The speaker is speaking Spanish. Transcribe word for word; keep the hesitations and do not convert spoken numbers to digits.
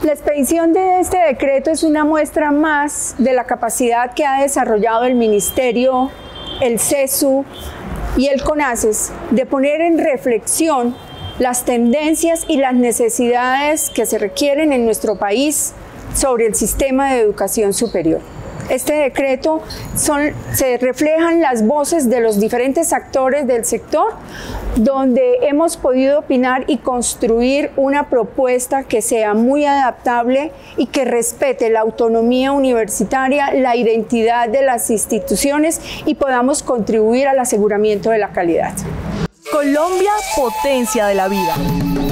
La expedición de este decreto es una muestra más de la capacidad que ha desarrollado el Ministerio, el CESU y el CONACES de poner en reflexión las tendencias y las necesidades que se requieren en nuestro país sobre el sistema de educación superior. Este decreto son, se reflejan las voces de los diferentes actores del sector, donde hemos podido opinar y construir una propuesta que sea muy adaptable y que respete la autonomía universitaria, la identidad de las instituciones y podamos contribuir al aseguramiento de la calidad. Colombia, potencia de la vida.